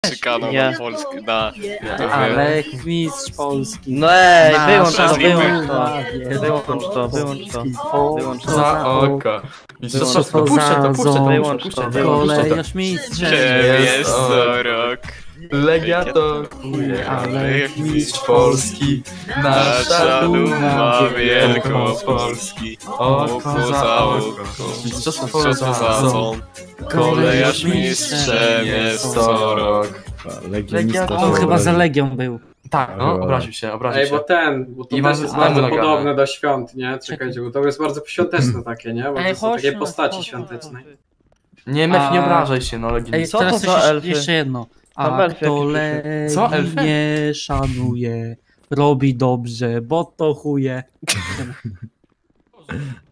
Kanał Nie. polski, na... Ale mistrz Polski. No ej, wyłącz to, Nasza wyłącz to. bawię. Wyłącz to, wyłącz to. Wyłącz to. Za oko. Mistrzostwo Puszczę to, Wyłącz to, wyłącz to. Kolejność mistrzem. Jest co rok. Legia to kuje, Ale mistrz Polski. Nasza duma Wielkopolski. Oko za oko. Mistrzostwo za ząb. Kolejarz mistrzem jest co rok. Legia to... On chyba za Legią był. Tak, no, obraził się. Ej, bo bo to I też mamy jest bardzo nagrane. podobne do świąt, nie? Czekajcie, bo to jest bardzo świąteczne takie, nie? Bo to są takie postaci świąteczne. Nie, Mech, nie obrażaj się, no Legii. Ej, Co teraz to coś za jeszcze, elfy? jeszcze jedno. Tam A elfy kto jakieś Co, Legii elfy? nie szanuje, robi dobrze, bo to chuje.